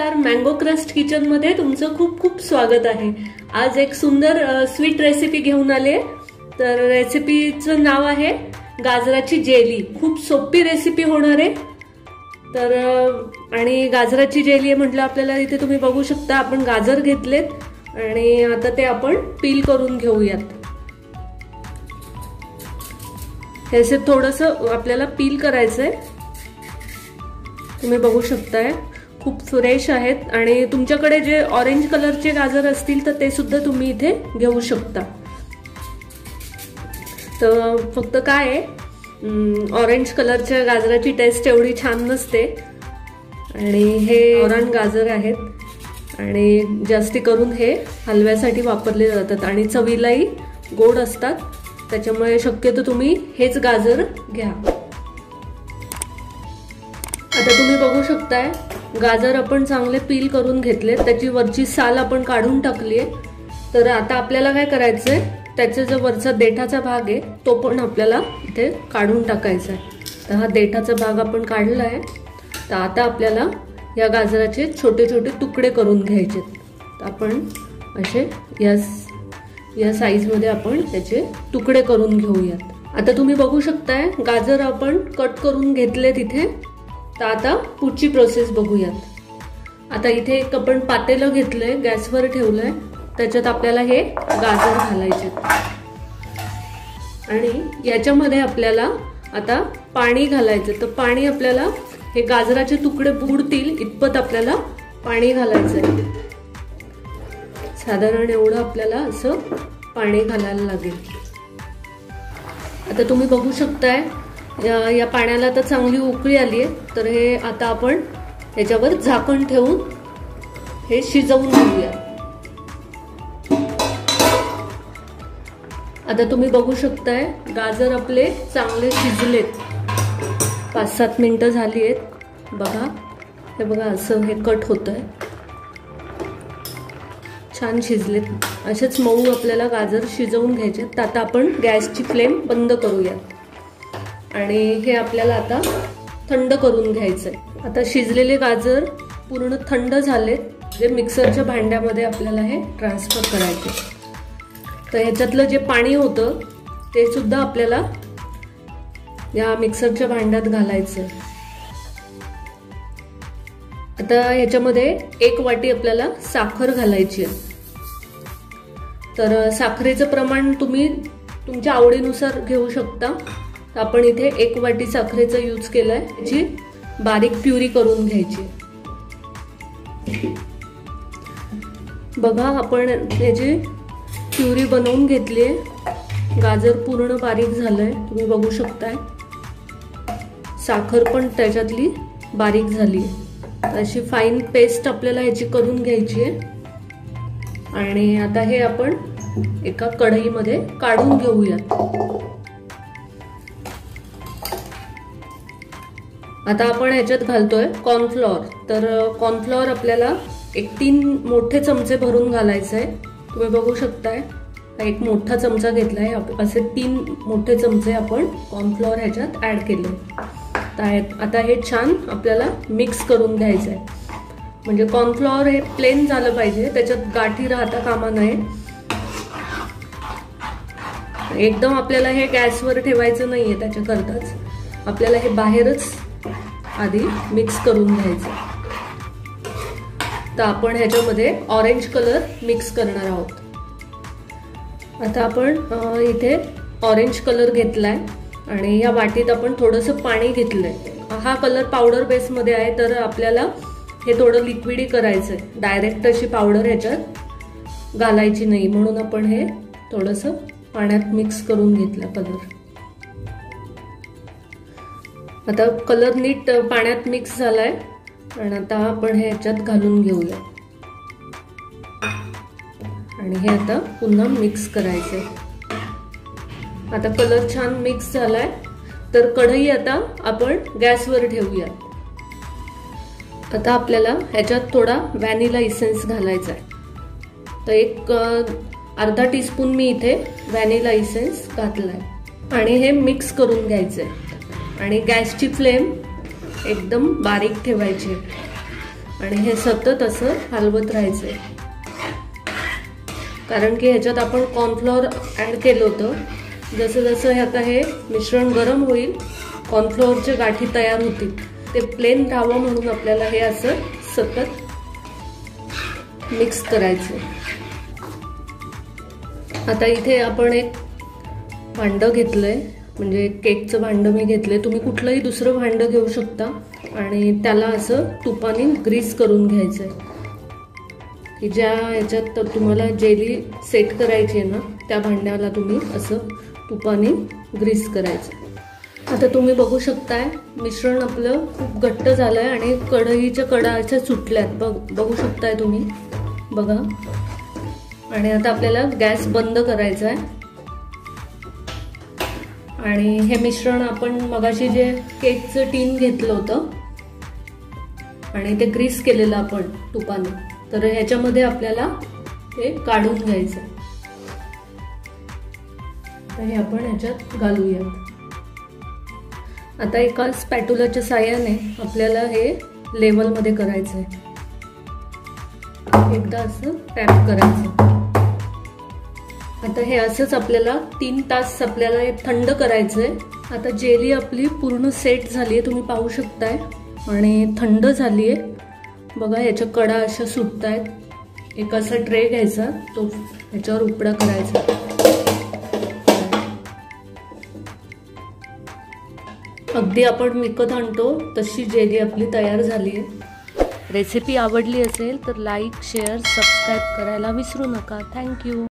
नमस्कार, mango crust kitchen मध्ये तुमचं खूप खूप स्वागत आहे। आज एक सुंदर स्वीट रेसिपी घेऊन आले। तर रेसिपीचं नाव आहे गाजराची जेली। खूप सोपी रेसिपी होणार आहे। तर आणि गाजराची जेली म्हटलं आपल्याला इथे तुम्ही बघू शकता आपण गाजर घेतलेत आणि आता ते आपण पील करून घेऊयात। हे से थोडंसं आपल्याला पील करायचंय। तुम्ही बघू शकताय खूप फ्रेश आहेत आणि तुमच्याकडे जे ऑरेंज कलरचे गाजर असतील तर ते सुद्धा तुम्ही इथे घेऊ शकता। तर फक्त काय आहे ऑरेंज कलरच्या गाजराची टेस्ट एवढी छान नसते आणि हे ऑरेंज गाजर आहेत आणि जास्ती करून हे हलव्यासाठी वापरले जातात आणि चवीलाही गोड असतात, त्याच्यामुळे शक्यतो तुम्ही हेच गाजर घ्या। आता तुम्ही बघू शकताय गाजर आपण चांगले पील करून घेतले, त्याची वरची साल आपण काढून टाकली आहे। तर आता आपल्याला काय करायचंय, त्याचा जो वरचा देठाचा भाग आहे तो पण आपल्याला इथे काढून टाकायचा आहे। तर हा देठाचा भाग आपण काढला आहे। तर आता आपल्याला या गाजराचे छोटे छोटे तुकडे करून घ्यायचे। तर आपण असे या साइज मध्ये आपण त्याचे तुकडे करून घेऊयात। आता तुम्ही बघू शकताय गाजर आपण कट करून घेतले तिथे। तर आता पुढची प्रोसेस बघूयात। आता इथे एक आपण पातेलं घेतलंय, गॅसवर ठेवलंय, त्याच्यात आपल्याला हे गाजर घालायचे आणि याच्यामध्ये आपल्याला आता पाणी घालायचं। तर पाणी आपल्याला हे गाजराचे तुकडे बुडतील इतपत आपल्याला पाणी घालायचंय। साधारण एवढं आपल्याला असं पाणी घालायला लागेल। आता तुम्ही बघू शकताय या पाण्याला तर चांगली उकळी आली आहे। तर हे आता आपण याच्यावर झाकण ठेवून हे शिजवून घेऊया। आता तुम्ही बघू शकताय गाजर आपले चांगले शिजलेत, 5-7 मिनिटं झाली आहेत। बघा हे बघा असं हे कट होतंय, छान शिजलेत। असेच मऊ आपल्याला गाजर शिजवून घ्यायचे। तर आता आपण गॅसची फ्लेम बंद करूया आणि हे आपल्याला आता थंड करून घ्यायचंय। आता शिजलेले गाजर पूर्ण थंड झालेत, जे मिक्सरच्या भांड्यामध्ये आपल्याला हे ट्रान्सफर करायचे। तर ह्याच्यातलं जे पाणी होतं ते सुद्धा आपल्याला या मिक्सरच्या भांड्यात घालायचंय। आता ह्याच्यामध्ये 1 वाटी आपल्याला साखर घालायची आहे। तर साखरेचं प्रमाण तुम्ही तुमच्या आवडीनुसार घेऊ शकता। तर आपण इथे 1 वाटी साखरेचा यूज केलाय, याची बारीक प्युरी करून घ्यायची। बघा आपण याची प्युरी बनवून घेतली आहे। गाजर पूर्ण बारीक झालंय, तुम्ही बघू शकताय। साखर पण त्याच्यातली बारीक झाली आहे। अशी फाईन पेस्ट आपल्याला याची करून घ्यायची आहे आणि आता हे आपण एका कढईमध्ये काढून घेऊयात। आता आपण ह्याच्यात घालतोय कॉर्नफ्लॉवर। तर कॉर्नफ्लॉवर आपल्याला 3 मोठे चमचे भरून घालायचे आहे। तुम्ही बघू शकताय एक मोठा चमचा घेतलाय, असे 3 मोठे चमचे आपण कॉर्नफ्लॉवर ह्याच्यात ऍड केले। आता हे छान आपल्याला मिक्स करून घ्यायचं आहे। म्हणजे कॉर्नफ्लॉवर हे प्लेन झालं पाहिजे, त्याच्यात गाठी राहता कामा नये। एकदम आपल्याला हे गॅसवर ठेवायचं नाहीये, त्याच्याकरताच आपल्याला हे बाहेरच आधी मिक्स करून घ्यायचं। तर आपण ह्याच्यामध्ये ऑरेंज कलर मिक्स करणार आहोत। आता आपण इथे ऑरेंज कलर घेतलाय आणि या वाटीत आपण थोडंसं पाणी घेतलंय। हा कलर पावडर बेस मध्ये आहे, तर आपल्याला हे थोडं लिक्विडी करायचंय, डायरेक्ट अशी पावडर ह्याच्यात घालायची नाही, म्हणून आपण हे थोडंसं पाण्यात मिक्स करून घेतलं कलर। आता कलर नीट पाण्यात मिक्स झालाय आणि आता आपण हे ह्याच्यात घालून घेऊया आणि हे आता पुन्हा मिक्स करायचंय। आता कलर छान मिक्स झालाय, तर कढई आता आपण गॅसवर ठेवूया। आता आपल्याला ह्याच्यात थोडा व्हॅनिला इसेन्स घालायचा आहे। तर एक अर्धा टीस्पून मी इथे व्हॅनिला इसेन्स घातलाय आणि हे मिक्स करून घ्यायचंय आणि गॅसची फ्लेम एकदम बारीक ठेवायची। आणि हे सतत असं हलवत राहायचंय, कारण की ह्याच्यात आपण कॉर्नफ्लॉवर ऍड केलं होतं. जसं जसं आता हे मिश्रण गरम होईल, कॉर्नफ्लॉवरच्या गाठी तयार होतील. ते प्लेन राहावं म्हणून आपल्याला हे असं सतत मिक्स करायचं. आता इथे आपण एक भांडं घेतलंय, म्हणजे केकचं भांडं मी घेतलंय. तुम्ही कुठलंही दुसरं भांडं घेऊ शकता आणि त्याला असं तुपाने ग्रीस करून घ्यायचंय, की ज्या ह्याच्यात तुम्हाला जेली सेट करायची आहे ना, त्या भांड्याला तुम्ही असं तुपाने ग्रीस करायचं. आता तुम्ही बघू शकताय मिश्रण आपलं खूप घट्ट झालंय आणि कढईच्या कडा अशा सुटल्यात. बघू शकताय तुम्ही, बघा. आणि आता आपल्याला गॅस बंद करायचा आहे आणि हे मिश्रण आपण मगाशी जे केकचं टीन घेतलं होतं आणि ते ग्रीस केलेलं आपण तुपाने, तर ह्याच्यामध्ये आपल्याला हे काढून घ्यायचं. तर हे आपण ह्याच्यात घालूया. आता एका स्पॅटुलाच्या साहाय्याने आपल्याला हे लेवलमध्ये करायचं आहे. एकदा असं टॅप करायचं. आता हे असंच आपल्याला 3 तास आपल्याला हे थंड करायचंय. आता जेली आपली पूर्ण सेट झाली आहे, तुम्ही पाहू शकताय, आणि थंड झाली आहे. बघा ह्याच्या कडा अशा सुटतायत. एक असा ट्रे घ्यायचा, तो ह्याच्यावर उपडा करायचा. अगदी आपण विकत आणतो तशी जेली आपली तयार झाली आहे. रेसिपी आवडली असेल तर लाईक, शेअर, सबस्क्राईब करायला विसरू नका. थँक्यू.